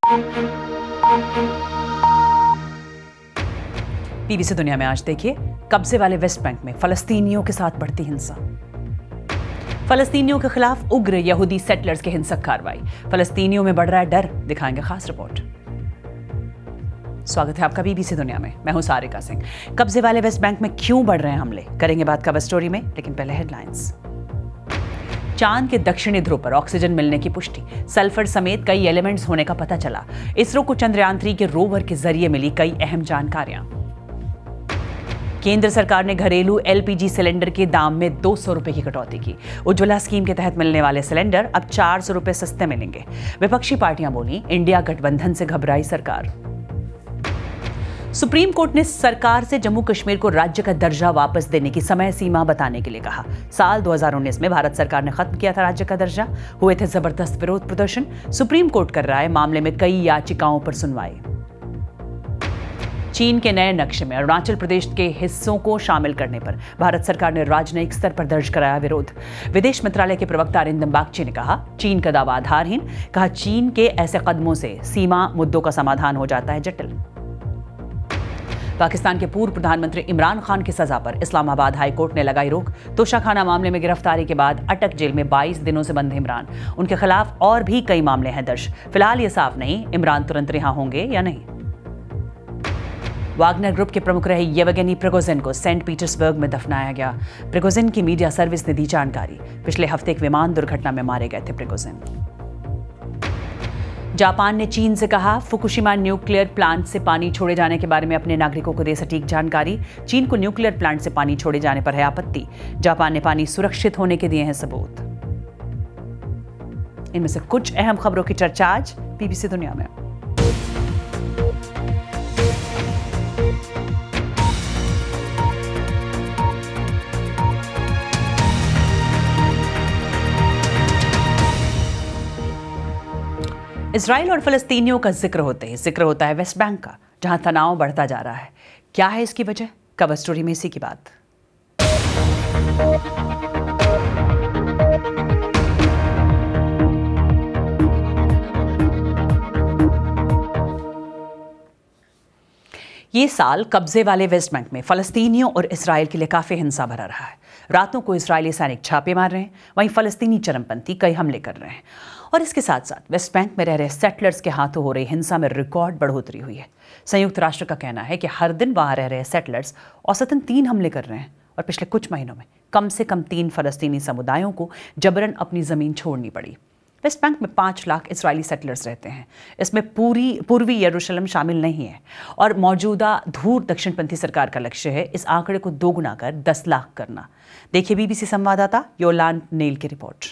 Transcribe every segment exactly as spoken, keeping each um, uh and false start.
BBC दुनिया में आज देखिए, कब्जे वाले वेस्ट बैंक में फलस्तीनियों के साथ बढ़ती हिंसा। फलस्तीनियों के खिलाफ उग्र यहूदी सेटलर्स की हिंसक कार्रवाई। फलस्तीनियों में बढ़ रहा है डर, दिखाएंगे खास रिपोर्ट। स्वागत है आपका बीबीसी दुनिया में, मैं हूं सारिका सिंह। कब्जे वाले वेस्ट बैंक में क्यों बढ़ रहे हैं हमले, करेंगे बात कवर स्टोरी में, लेकिन पहले हेडलाइंस। चांद के दक्षिणी ध्रुव पर ऑक्सीजन मिलने की पुष्टि, सल्फर समेत कई एलिमेंट्स होने का पता चला। इसरो को चंद्रयान थ्री के रोवर के जरिए मिली कई अहम जानकारियां। केंद्र सरकार ने घरेलू एलपीजी सिलेंडर के दाम में दो सौ रुपए की कटौती की। उज्ज्वला स्कीम के तहत मिलने वाले सिलेंडर अब चार सौ रुपए सस्ते मिलेंगे। विपक्षी पार्टियां बोली, इंडिया गठबंधन से घबराई सरकार। सुप्रीम कोर्ट ने सरकार से जम्मू कश्मीर को राज्य का दर्जा वापस देने की समय सीमा बताने के लिए कहा। साल दो हज़ार उन्नीस में भारत सरकार ने खत्म किया था राज्य का दर्जा। हुए थे जबरदस्त विरोध प्रदर्शन। सुप्रीम कोर्ट कर रहा है मामले में कई याचिकाओं पर सुनवाई। चीन के नए नक्शे में अरुणाचल प्रदेश के हिस्सों को शामिल करने पर भारत सरकार ने राजनयिक स्तर पर दर्ज कराया विरोध। विदेश मंत्रालय के प्रवक्ता अरिंदम बागची ने कहा, चीन का दावा आधारहीन। कहा, चीन के ऐसे कदमों से सीमा मुद्दों का समाधान हो जाता है जटिल। पाकिस्तान के पूर्व प्रधानमंत्री इमरान खान की सजा पर इस्लामाबाद हाई कोर्ट ने लगाई रोक। तोशाखाना मामले में गिरफ्तारी के बाद अटक जेल में बाईस दिनों से बंद इमरान। उनके खिलाफ और भी कई मामले हैं दर्ज। फिलहाल ये साफ नहीं इमरान तुरंत रिहा होंगे या नहीं। वागनर ग्रुप के प्रमुख रहे येवगेनी प्रिगोजिन को सेंट पीटर्सबर्ग में दफनाया गया। प्रिगोजिन की मीडिया सर्विस ने दी जानकारी। पिछले हफ्ते एक विमान दुर्घटना में मारे गए थे प्रिगोजिन। जापान ने चीन से कहा, फुकुशिमा न्यूक्लियर प्लांट से पानी छोड़े जाने के बारे में अपने नागरिकों को दे सटीक जानकारी। चीन को न्यूक्लियर प्लांट से पानी छोड़े जाने पर है आपत्ति। जापान ने पानी सुरक्षित होने के दिए हैं सबूत। इनमें से कुछ अहम खबरों की चर्चा आज बीबीसी दुनिया में। इजराइल और फलस्तीनियों का जिक्र होते ही जिक्र होता है वेस्ट बैंक का, जहां तनाव बढ़ता जा रहा है। क्या है इसकी वजह, कवर स्टोरी में इसी की बात। ये साल कब्जे वाले वेस्ट बैंक में फलस्तीनियों और इजराइल के लिए काफी हिंसा भरा रहा है। रातों को इजरायली सैनिक छापे मार रहे हैं, वहीं फलस्तीनी चरमपंथी कई हमले कर रहे हैं। और इसके साथ साथ वेस्ट बैंक में रह रहे सेटलर्स के हाथों हो रही हिंसा में रिकॉर्ड बढ़ोतरी हुई है। संयुक्त राष्ट्र का कहना है कि हर दिन वहां रह रहे सेटलर्स औसतन तीन हमले कर रहे हैं और पिछले कुछ महीनों में कम से कम तीन फलस्तीनी समुदायों को जबरन अपनी जमीन छोड़नी पड़ी। वेस्ट बैंक में पाँच लाख इजरायली सेटलर्स रहते हैं। इसमें पूरी पूर्वी यरूशलेम शामिल नहीं है और मौजूदा धूर दक्षिणपंथी सरकार का लक्ष्य है इस आंकड़े को दोगुना कर दस लाख करना। देखिए बीबीसी संवाददाता योलान नेल की रिपोर्ट।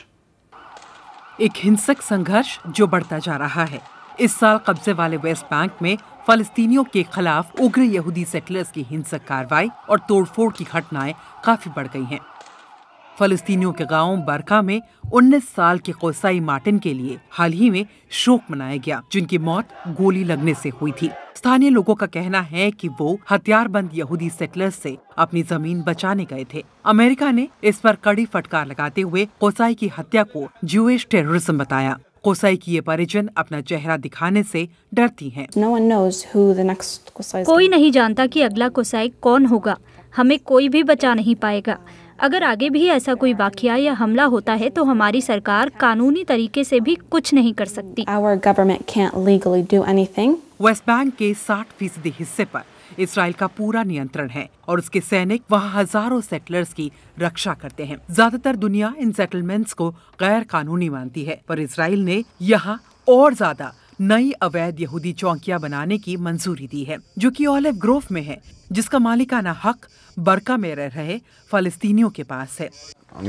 एक हिंसक संघर्ष जो बढ़ता जा रहा है। इस साल कब्जे वाले वेस्ट बैंक में फलस्तीनियों के खिलाफ उग्र यहूदी सेटलर्स की हिंसक कार्रवाई और तोड़फोड़ की घटनाएं काफी बढ़ गई हैं। फलस्तीनियों के गांव बरका में उन्नीस साल के कोसाई मार्टिन के लिए हाल ही में शोक मनाया गया, जिनकी मौत गोली लगने से हुई थी। स्थानीय लोगों का कहना है कि वो हथियारबंद यहूदी सेटलर्स से अपनी जमीन बचाने गए थे। अमेरिका ने इस पर कड़ी फटकार लगाते हुए कोसाई की हत्या को ज्यूइश टेररिज्म बताया। कोसाई की ये परिजन अपना चेहरा दिखाने से डरती हैं। No one knows who the next Kosai is. कोई नहीं जानता कि अगला कोसाई कौन होगा। हमें कोई भी बचा नहीं पाएगा। अगर आगे भी ऐसा कोई वाकया या हमला होता है तो हमारी सरकार कानूनी तरीके से भी कुछ नहीं कर सकती। Our government can't legally do anything. West Bank के साठ फीसदी हिस्से पर इसराइल का पूरा नियंत्रण है और उसके सैनिक वहाँ हजारों सेटलर्स की रक्षा करते हैं। ज्यादातर दुनिया इन सेटलमेंट्स को गैर कानूनी मानती है, पर इसराइल ने यहाँ और ज्यादा नई अवैध यहूदी चौकियां बनाने की मंजूरी दी है, जो कि ऑलिव ग्रोव में है, जिसका मालिकाना हक बरका में रह रहे फलस्तीनियों के पास है।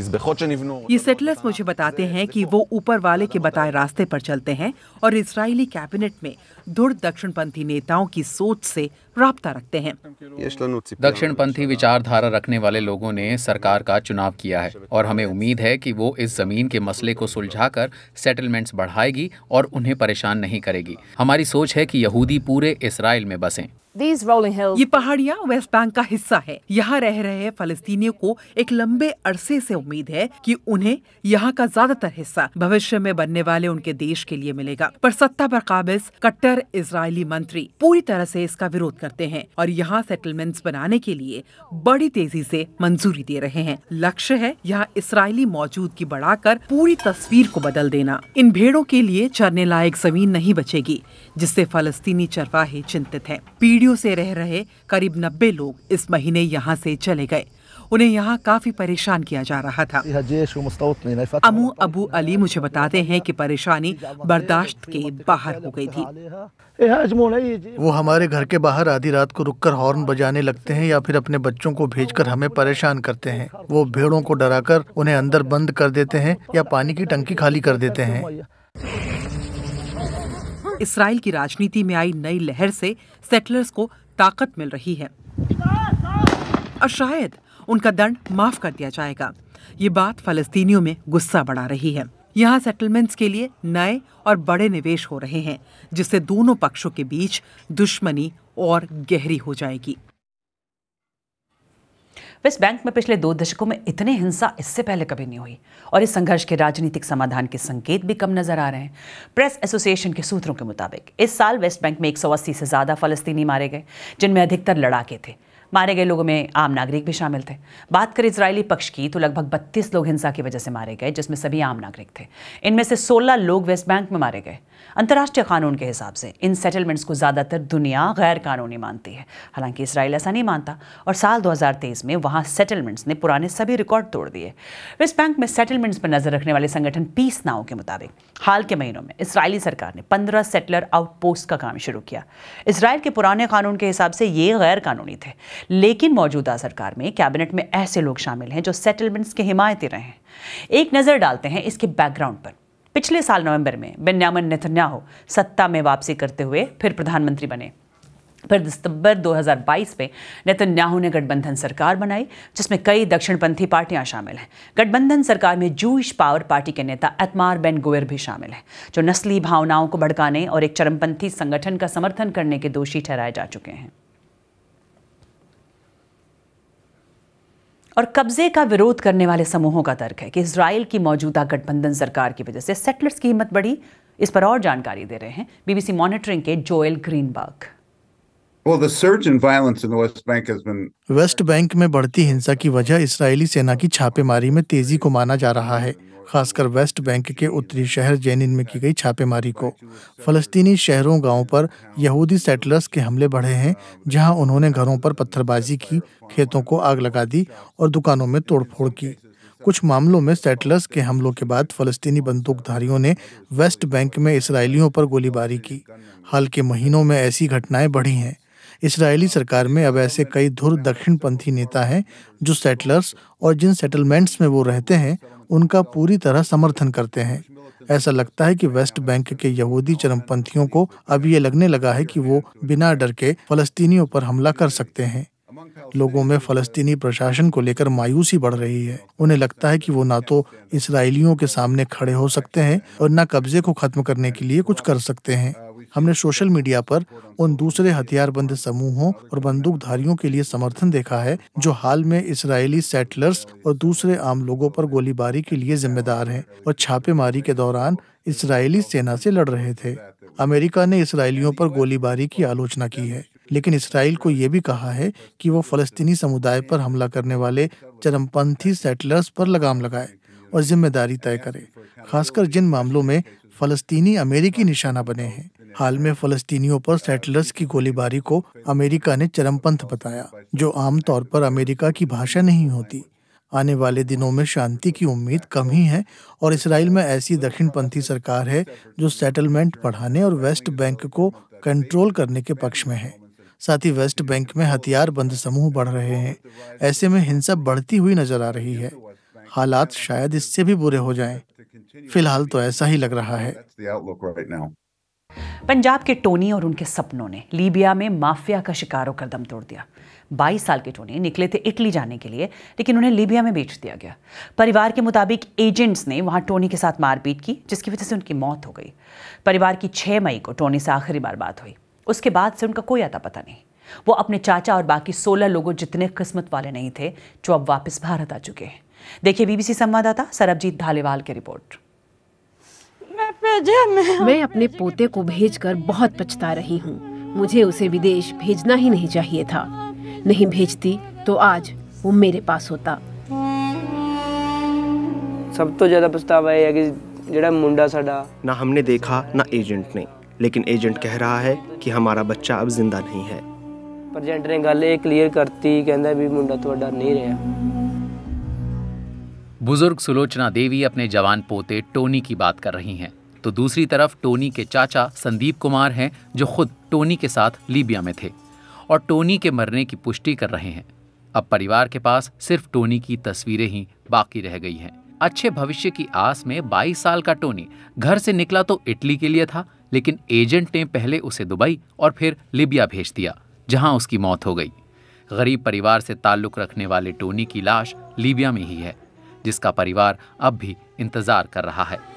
ये सेटलर्स मुझे बताते हैं कि वो ऊपर वाले के बताए रास्ते पर चलते हैं और इजरायली कैबिनेट में धुर दक्षिणपंथी नेताओं की सोच से राब्ता रखते हैं। दक्षिणपंथी विचारधारा रखने वाले लोगों ने सरकार का चुनाव किया है और हमें उम्मीद है कि वो इस जमीन के मसले को सुलझाकर सेटलमेंट्स बढ़ाएगी और उन्हें परेशान नहीं करेगी। हमारी सोच है कि यहूदी पूरे इसराइल में बसें। ये पहाड़ियाँ वेस्ट बैंक का हिस्सा है। यहाँ रह रहे फलस्तीनियों को एक लंबे अरसे से उम्मीद है कि उन्हें यहाँ का ज्यादातर हिस्सा भविष्य में बनने वाले उनके देश के लिए मिलेगा, पर सत्ता पर काबिज कट्टर इजरायली मंत्री पूरी तरह से इसका विरोध करते हैं और यहाँ सेटलमेंट्स बनाने के लिए बड़ी तेजी से मंजूरी दे रहे हैं। लक्ष्य है यहाँ इसराइली मौजूदगी बढ़ाकर पूरी तस्वीर को बदल देना। इन भेड़ों के लिए चरने लायक जमीन नहीं बचेगी, जिससे फलस्तीनी चरवाहे चिंतित हैं। पीढ़ियों से रह रहे करीब नब्बे लोग इस महीने यहाँ से चले गए। उन्हें यहाँ काफी परेशान किया जा रहा था। अमू अबू अली मुझे बताते हैं कि परेशानी बर्दाश्त के बाहर हो गई थी। वो हमारे घर के बाहर आधी रात को रुककर हॉर्न बजाने लगते हैं या फिर अपने बच्चों को भेजकर हमें परेशान करते हैं। वो भेड़ों को डराकर उन्हें अंदर बंद कर देते हैं या पानी की टंकी खाली कर देते हैं। इसराइल की राजनीति में आई नई लहर से सेटलर्स को ताकत मिल रही है और शायद उनका दंड माफ कर दिया जाएगा। ये बात फलस्तीनियों में गुस्सा बढ़ा रही है। यहाँ सेटलमेंट्स के लिए नए और बड़े निवेश हो रहे हैं, जिससे दोनों पक्षों के बीच दुश्मनी और गहरी हो जाएगी। वेस्ट बैंक में पिछले दो दशकों में इतनी हिंसा इससे पहले कभी नहीं हुई और इस संघर्ष के राजनीतिक समाधान के संकेत भी कम नजर आ रहे हैं। प्रेस एसोसिएशन के सूत्रों के मुताबिक इस साल वेस्ट बैंक में एक सौ अस्सी से ज्यादा फलस्तीनी मारे गए, जिनमें अधिकतर लड़ाके थे। मारे गए लोगों में आम नागरिक भी शामिल थे। बात करें इजरायली पक्ष की तो लगभग बत्तीस लोग हिंसा की वजह से मारे गए, जिसमें सभी आम नागरिक थे। इनमें से सोलह लोग वेस्ट बैंक में मारे गए। अंतर्राष्ट्रीय कानून के हिसाब से इन सेटलमेंट्स को ज़्यादातर दुनिया गैर कानूनी मानती है। हालांकि इसराइल ऐसा नहीं मानता और साल दो हज़ार तेईस में वहाँ सेटलमेंट्स ने पुराने सभी रिकॉर्ड तोड़ दिए। वेस्ट बैंक में सेटलमेंट्स पर नजर रखने वाले संगठन पीस नाउ के मुताबिक हाल के महीनों में इसराइली सरकार ने पंद्रह सेटलर आउटपोस्ट का काम शुरू किया। इसराइल के पुराने कानून के हिसाब से ये गैर कानूनी थे, लेकिन मौजूदा सरकार में कैबिनेट में ऐसे लोग शामिल हैं जो सेटलमेंट्स के हिमायती रहे हैं। एक नज़र डालते हैं इसके बैकग्राउंड पर। पिछले साल नवंबर में बेन्यामिन नेतन्याहू सत्ता में वापसी करते हुए फिर प्रधानमंत्री बने। फिर दिसंबर दो हज़ार बाईस में नेतन्याहू ने गठबंधन सरकार बनाई, जिसमें कई दक्षिणपंथी पार्टियां शामिल हैं। गठबंधन सरकार में जूइश पावर पार्टी के नेता इतमार बेन गुवेर भी शामिल हैं, जो नस्ली भावनाओं को भड़काने और एक चरमपंथी संगठन का समर्थन करने के दोषी ठहराए जा चुके हैं। और कब्जे का विरोध करने वाले समूहों का तर्क है कि इजराइल की मौजूदा गठबंधन सरकार की वजह से सेटलर्स की हिम्मत बढ़ी। इस पर और जानकारी दे रहे हैं बीबीसी मॉनिटरिंग के Joel Greenberg. Well, the surge in violence in the West Bank has been... West Bank में बढ़ती हिंसा की वजह इसराइली सेना की छापेमारी में तेजी को माना जा रहा है, खासकर वेस्ट बैंक के उत्तरी शहर जेनिन में की गई छापेमारी को। फलस्तीनी शहरों गांवों पर यहूदी सेटलर्स के हमले बढ़े हैं, जहां उन्होंने घरों पर पत्थरबाजी की, खेतों को आग लगा दी और दुकानों में तोड़फोड़ की। कुछ मामलों में सेटलर्स के हमलों के बाद फलस्तीनी बंदूकधारियों ने वेस्ट बैंक में इसराइलियों पर गोलीबारी की। हाल के महीनों में ऐसी घटनाएं बढ़ी हैं। इसराइली सरकार में अब ऐसे कई धुर दक्षिणपंथी नेता हैं जो सेटलर्स और जिन सेटलमेंट्स में वो रहते हैं उनका पूरी तरह समर्थन करते हैं। ऐसा लगता है कि वेस्ट बैंक के यहूदी चरमपंथियों को अब ये लगने लगा है कि वो बिना डर के फलस्तीनियों पर हमला कर सकते हैं। लोगों में फलस्तीनी प्रशासन को लेकर मायूसी बढ़ रही है। उन्हें लगता है कि वो ना तो इसराइलियों के सामने खड़े हो सकते हैं और ना कब्जे को खत्म करने के लिए कुछ कर सकते हैं। हमने सोशल मीडिया पर उन दूसरे हथियारबंद समूहों और बंदूकधारियों के लिए समर्थन देखा है जो हाल में इसराइली सेटलर्स और दूसरे आम लोगों पर गोलीबारी के लिए जिम्मेदार हैं और छापेमारी के दौरान इसराइली सेना से लड़ रहे थे। अमेरिका ने इसराइलियों पर गोलीबारी की आलोचना की है, लेकिन इसराइल को ये भी कहा है कि वो फलस्तीनी समुदाय पर हमला करने वाले चरमपंथी सेटलर्स पर लगाम लगाए और जिम्मेदारी तय करे, खासकर जिन मामलों में फलस्तीनी अमेरिकी निशाना बने हैं। हाल में फलस्तीनियों पर सेटलर्स की गोलीबारी को अमेरिका ने चरमपंथ बताया, जो आमतौर पर अमेरिका की भाषा नहीं होती। आने वाले दिनों में शांति की उम्मीद कम ही है और इसराइल में ऐसी दक्षिणपंथी सरकार है जो सेटलमेंट बढ़ाने और वेस्ट बैंक को कंट्रोल करने के पक्ष में है। साथ ही वेस्ट बैंक में हथियारबंद समूह बढ़ रहे हैं। ऐसे में हिंसा बढ़ती हुई नजर आ रही है। हालात शायद इससे भी बुरे हो जाएं। फिलहाल तो ऐसा ही लग रहा है। पंजाब के टोनी और उनके सपनों ने लीबिया में माफिया का शिकार होकर दम तोड़ दिया। बाईस साल के टोनी निकले थे इटली जाने के लिए, लेकिन उन्हें लीबिया में बेच दिया गया। परिवार के मुताबिक एजेंट्स ने वहां टोनी के साथ मारपीट की, जिसकी वजह से उनकी मौत हो गई। परिवार की छह मई को टोनी से आखिरी बार बात हुई। उसके बाद से उनका कोई अता पता नहीं। वो अपने चाचा और बाकी सोलह लोगों जितने किस्मत वाले नहीं थे जो अब वापस भारत आ चुके हैं। देखिए बीबीसी संवाददाता सरबजीत धालीवाल की रिपोर्ट। मैं अपने पोते को भेजकर बहुत पछता रही हूँ। मुझे उसे विदेश भेजना ही नहीं चाहिए था। नहीं भेजती तो आज वो मेरे पास होता। सब तो ज्यादा पछतावा है कि जेड़ा मुंडा साडा ना हमने देखा ना एजेंट ने, लेकिन एजेंट कह रहा है कि हमारा बच्चा अब जिंदा नहीं है। पर एजेंट ने गल ये क्लियर करती, कहंदा भी मुंडा तुहाडा नहीं रहा। बुजुर्ग सुलोचना देवी अपने जवान पोते टोनी की बात कर रही हैं, तो दूसरी तरफ टोनी के चाचा संदीप कुमार हैं जो खुद टोनी के साथ लीबिया में थे और टोनी के मरने की पुष्टि कर रहे हैं। अब परिवार के पास सिर्फ टोनी की तस्वीरें ही बाकी रह गई हैं। अच्छे भविष्य की आस में बाईस साल का टोनी घर से निकला तो इटली के लिए था, लेकिन एजेंट ने पहले उसे दुबई और फिर लीबिया भेज दिया, जहां उसकी मौत हो गई। गरीब परिवार से ताल्लुक रखने वाले टोनी की लाश लीबिया में ही है, जिसका परिवार अब भी इंतजार कर रहा है।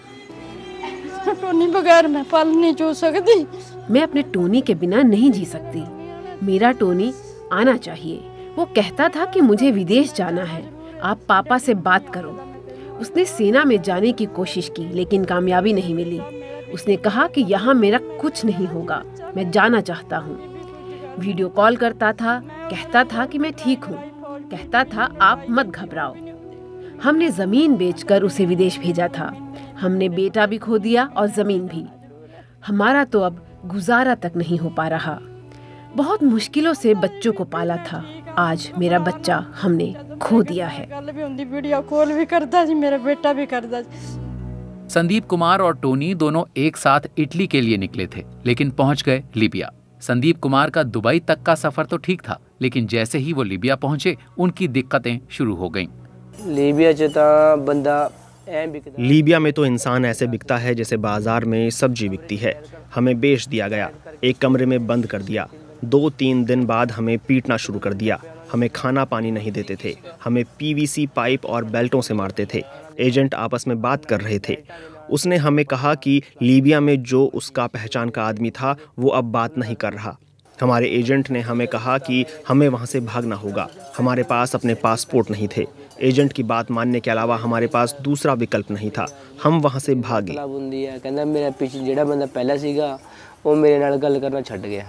टोनी बगैर मैं पल नहीं जी सकती। मैं अपने टोनी के बिना नहीं जी सकती। मेरा टोनी आना चाहिए। वो कहता था कि मुझे विदेश जाना है, आप पापा से बात करो। उसने सेना में जाने की कोशिश की, लेकिन कामयाबी नहीं मिली। उसने कहा कि यहाँ मेरा कुछ नहीं होगा, मैं जाना चाहता हूँ। वीडियो कॉल करता था, कहता था कि मैं ठीक हूँ, कहता था आप मत घबराओ। हमने जमीन बेचकर उसे विदेश भेजा था। हमने बेटा भी खो दिया और जमीन भी। हमारा तो अब गुजारा तक नहीं हो पा रहा। बहुत मुश्किलों से बच्चों को पाला था। आज मेरा बच्चा हमने खो दिया है। वीडियो कॉल भी करता जी, मेरा बेटा भी करता जी। संदीप कुमार और टोनी दोनों एक साथ इटली के लिए निकले थे, लेकिन पहुंच गए लीबिया। संदीप कुमार का दुबई तक का सफर तो ठीक था, लेकिन जैसे ही वो लीबिया पहुंचे उनकी दिक्कतें शुरू हो गईं। लीबिया च तां बंदा लीबिया में तो इंसान ऐसे बिकता है जैसे बाजार में सब्जी बिकती है। हमें बेच दिया गया, एक कमरे में बंद कर दिया। दो तीन दिन बाद हमें पीटना शुरू कर दिया। हमें खाना पानी नहीं देते थे, हमें पीवीसी पाइप और बेल्टों से मारते थे। एजेंट आपस में बात कर रहे थे। उसने हमें कहा कि लीबिया में जो उसका पहचान का आदमी था वो अब बात नहीं कर रहा। हमारे एजेंट ने हमें कहा कि हमें वहाँ से भागना होगा। हमारे पास अपने पासपोर्ट नहीं थे। एजेंट की बात मानने के अलावा हमारे पास दूसरा विकल्प नहीं था। हम वहाँ से भागे। कहंदा मेरा पीछे जेड़ा बंदा पहला सीगा वो मेरे नाल गल करना छड्ड गया।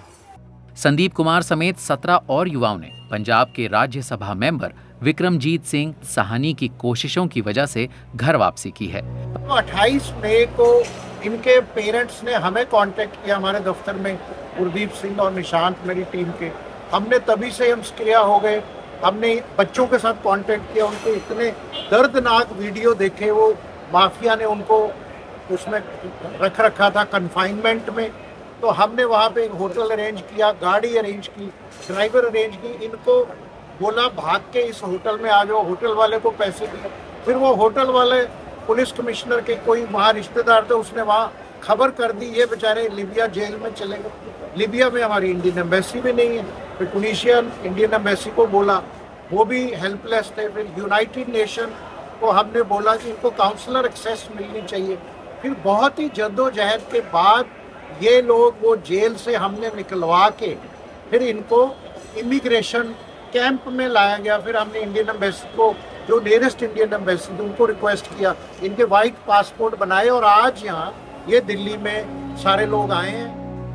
संदीप कुमार समेत सत्रह और युवाओं ने पंजाब के राज्यसभा मेंबर विक्रमजीत सिंह साहनी की कोशिशों की वजह से घर वापसी की है। तो अट्ठाईस मई को इनके पेरेंट्स ने हमें कांटेक्ट किया हमारे दफ्तर में, गुरदीप सिंह और निशांत मेरी टीम के। हमने तभी से हम सक्रिय हो गए। हमने बच्चों के साथ कांटेक्ट किया, उनके इतने दर्दनाक वीडियो देखे। वो माफिया ने उनको उसमें रख रखा था कन्फाइनमेंट में। तो हमने वहाँ पे एक होटल अरेंज किया, गाड़ी अरेंज की, ड्राइवर अरेंज की। इनको बोला भाग के इस होटल में आ जाओ। होटल वाले को पैसे दिए। फिर वो होटल वाले पुलिस कमिश्नर के कोई वहाँ रिश्तेदार थे, उसने वहाँ खबर कर दी ये बेचारे लिबिया जेल में चले गए। लिबिया में हमारी इंडियन एम्बेसी भी नहीं है। फिर टूनिशियन इंडियन एम्बेसी को बोला, वो भी हेल्पलेस थे। फिर यूनाइटेड नेशन को हमने बोला कि इनको काउंसलर एक्सेस मिलनी चाहिए। फिर बहुत ही जद्दोजहद के बाद ये लोग वो जेल से हमने निकलवा के फिर इनको इमिग्रेशन कैंप में लाया गया। फिर हमने इंडियन एम्बेसी को, जो नियरेस्ट इंडियन एम्बेसी थी, उनको रिक्वेस्ट किया, इनके वाइट पासपोर्ट बनाए और आज यहाँ ये दिल्ली में सारे लोग आए हैं।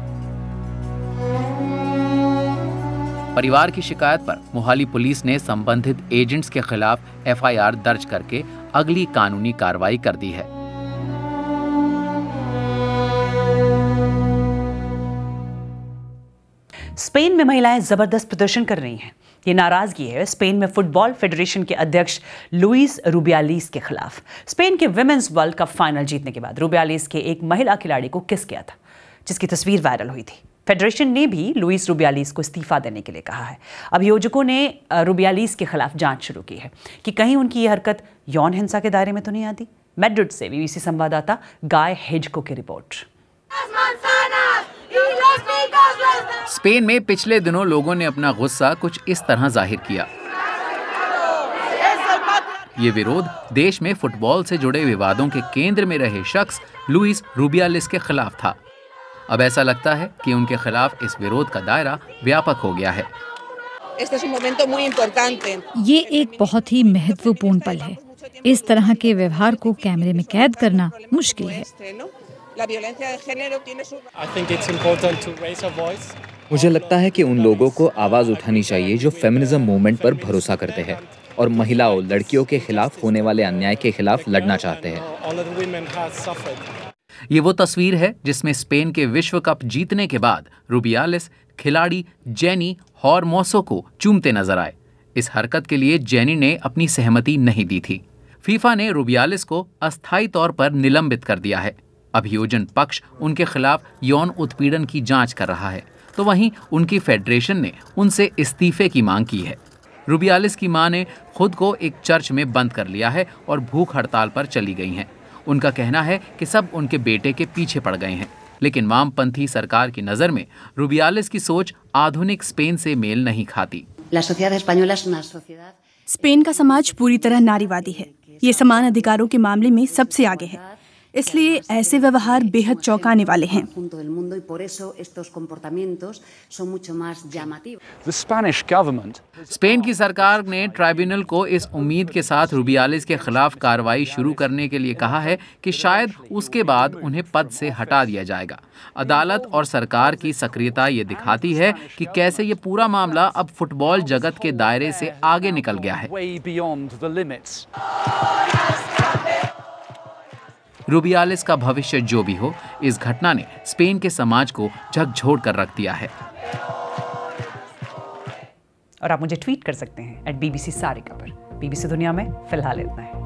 परिवार की शिकायत पर मोहाली पुलिस ने संबंधित एजेंट्स के खिलाफ एफ आई आर दर्ज करके अगली कानूनी कार्रवाई कर दी है। स्पेन में महिलाएं जबरदस्त प्रदर्शन कर रही हैं। ये नाराजगी है स्पेन में फुटबॉल फेडरेशन के अध्यक्ष लुइस रुबियालिस के खिलाफ। स्पेन के विमेंस वर्ल्ड कप फाइनल जीतने के बाद रुबियालिस के एक महिला खिलाड़ी को किस किया था, जिसकी तस्वीर वायरल हुई थी। फेडरेशन ने भी लुइस रुबियालिस को इस्तीफा देने के लिए कहा है। अभियोजकों ने रुबियालिस के खिलाफ जांच शुरू की है कि कहीं उनकी यह हरकत यौन हिंसा के दायरे में तो नहीं आती। मैड्रिड से बीबीसी संवाददाता गाय हेजको की रिपोर्ट। स्पेन में पिछले दिनों लोगों ने अपना गुस्सा कुछ इस तरह जाहिर किया। ये विरोध देश में फुटबॉल से जुड़े विवादों के केंद्र में रहे शख्स लुइस रुबियालिस के खिलाफ था। अब ऐसा लगता है कि उनके खिलाफ इस विरोध का दायरा व्यापक हो गया है। ये एक बहुत ही महत्वपूर्ण पल है। इस तरह के व्यवहार को कैमरे में कैद करना मुश्किल है। मुझे लगता है कि उन लोगों को आवाज उठानी चाहिए जो फेमिनिज्म मूवमेंट पर भरोसा करते हैं और महिलाओं, लड़कियों के खिलाफ होने वाले अन्याय के खिलाफ लड़ना चाहते हैं। ये वो तस्वीर है जिसमें स्पेन के विश्व कप जीतने के बाद रुबियालिस खिलाड़ी जेनी हॉर्मोसो को चूमते नजर आए। इस हरकत के लिए जेनी ने अपनी सहमति नहीं दी थी। फीफा ने रुबियालिस को अस्थायी तौर पर निलंबित कर दिया है। अभियोजन पक्ष उनके खिलाफ यौन उत्पीड़न की जांच कर रहा है, तो वहीं उनकी फेडरेशन ने उनसे इस्तीफे की मांग की है। रुबियालिस की मां ने खुद को एक चर्च में बंद कर लिया है और भूख हड़ताल पर चली गई हैं। उनका कहना है कि सब उनके बेटे के पीछे पड़ गए हैं, लेकिन वामपंथी सरकार की नज़र में रुबियालिस की सोच आधुनिक स्पेन से मेल नहीं खाती। स्पेन का समाज पूरी तरह नारीवादी है। ये समान अधिकारों के मामले में सबसे आगे है, इसलिए ऐसे व्यवहार बेहद चौंकाने वाले हैं। स्पेन की सरकार ने ट्राइब्यूनल को इस उम्मीद के साथ रुबियालिस के खिलाफ कार्रवाई शुरू करने के लिए कहा है कि शायद उसके बाद उन्हें पद से हटा दिया जाएगा। अदालत और सरकार की सक्रियता ये दिखाती है कि कैसे ये पूरा मामला अब फुटबॉल जगत के दायरे से आगे निकल गया है। रुबियालिस का भविष्य जो भी हो, इस घटना ने स्पेन के समाज को झकझोर कर रख दिया है। और आप मुझे ट्वीट कर सकते हैं एट बीबीसी सारिका पर। बीबीसी दुनिया में फिलहाल इतना है।